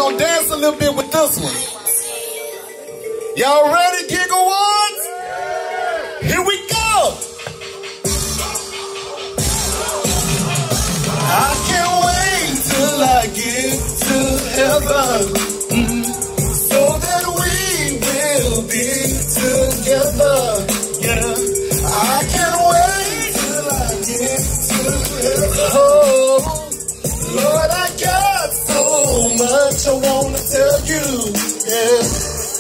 gonna dance a little bit with this one. Y'all ready, Gigawatts? Here we go. I can't wait till I get to heaven, so that we will be together. Yeah, I can't wait till I get to heaven. Oh, Lord, I got so much I wanna tell you. Yeah,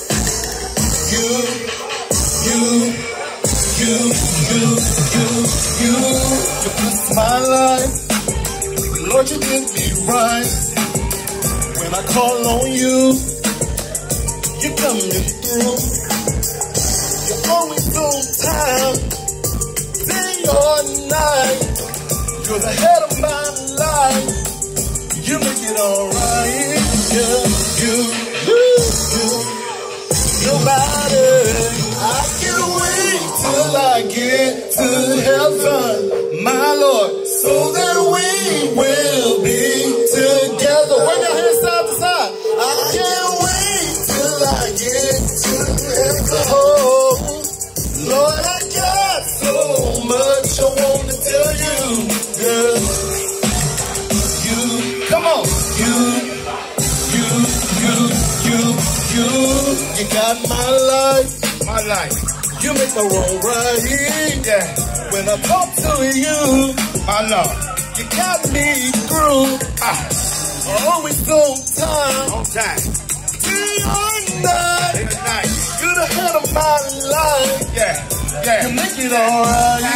you bless my life. Lord, you did me right. When I call on you, you're coming through. You're always on time, day or night. You're the head of my life. You make it alright. Nobody. I can't wait till I get to heaven, my Lord, so that we will be together. Wave your hands side to side. I can't wait till I get to heaven. Oh, Lord, I got so much I want to tell you. Yeah. Come on. You got my life. My life. You make the wrong right. Yeah. When I talk to you, my Lord, you got me through. Always on time. On time. Day or night. You're the head of my life. Yeah. You make it alright.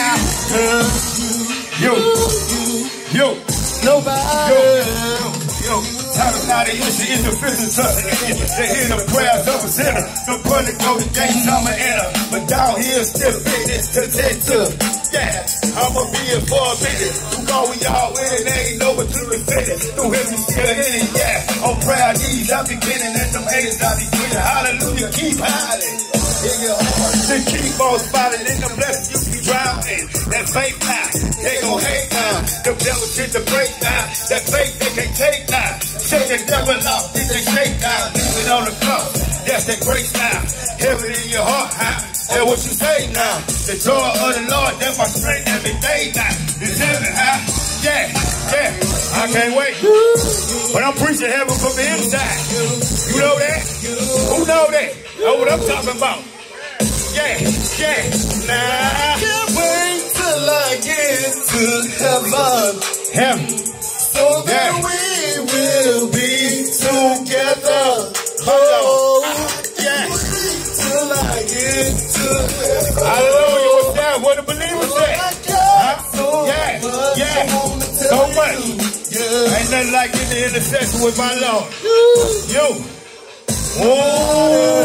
Yo. Nobody. Time is not an issue, it's a physical touch. They hear the prayers of a sinner. The public go to games, I'ma enter. But down here, still fitness to tend to. Yeah, I'ma be here for a minute. You go with y'all with it, they ain't know what to be fitted. Through him, you still in it, yeah. On prayer knees, I be beginning, and some haters, I be winning. Hallelujah, keep hiding. In your heart, to keep on spotted in the blessing you be drowning. That faith now, they gon' hate now. The devil shit to break now. That faith they can't take now. Shake the devil off, get they shake now. Leave it on the floor, that's that grace now. Heaven in your heart, huh? That's what you say now. The joy of the Lord, that's my strength every day now. It's heaven, huh? Yeah. I can't wait. But I'm preaching heaven from the inside. You know that? Who know that? Know what I'm talking about? Yeah. Nah. I can't wait till I get to heaven. So that we will be together. Oh, yeah. Till I get to heaven. Hallelujah. What's that? What the believers say? So much. Ain't nothing like in the intercession with my Lord. Yo. Oh.